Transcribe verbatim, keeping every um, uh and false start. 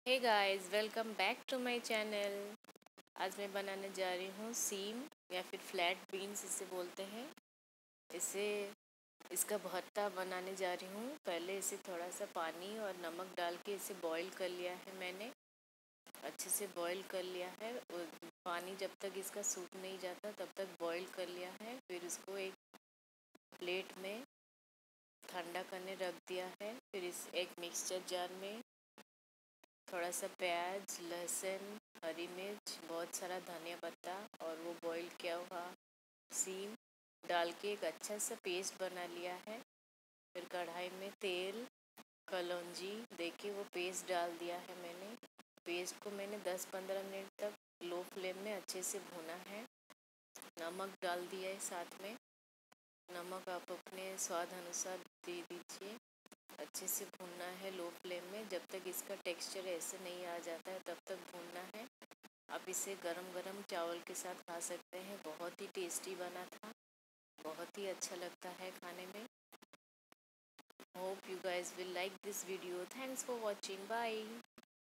Hey guys, welcome back to my channel. आज मैं बनाने जा रही हूँ सीम या फिर फ्लैट बीन्स इसे बोलते हैं। इसे इसका भरता बनाने जा रही हूँ। पहले इसे थोड़ा सा पानी और नमक डाल के इसे बॉईल कर लिया है। मैंने अच्छे से बॉईल कर लिया है और पानी जब तक इसका सूख नहीं जाता तब तक बॉईल कर लिया है। फिर इसको एक प्लेट में ठंडा करने रख दिया है। फिर इस एक मिक्सचर जार में थोड़ा सा प्याज, लहसुन, हरी मिर्च, बहुत सारा धनिया पत्ता और वो बॉईल किया हुआ सीम डाल के एक अच्छा सा पेस्ट बना लिया है। फिर कढ़ाई में तेल, कलौंजी दे के वो पेस्ट डाल दिया है मैंने। पेस्ट को मैंने दस पंद्रह मिनट तक लो फ्लेम में अच्छे से भूना है। नमक डाल दिया है साथ में। नमक आप अपने स्वाद अनुसार दे दीजिए। अच्छे से भूनना है लो फ्लेम में। जब तक इसका टेक्सचर ऐसे नहीं आ जाता है तब तक भूनना है। आप इसे गरम गरम चावल के साथ खा सकते हैं। बहुत ही टेस्टी बना था, बहुत ही अच्छा लगता है खाने में। Hope you guys will like this video. Thanks for watching. Bye.